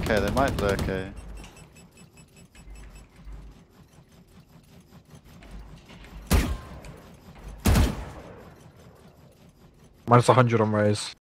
A, they might lurk A. Minus 100 on raise.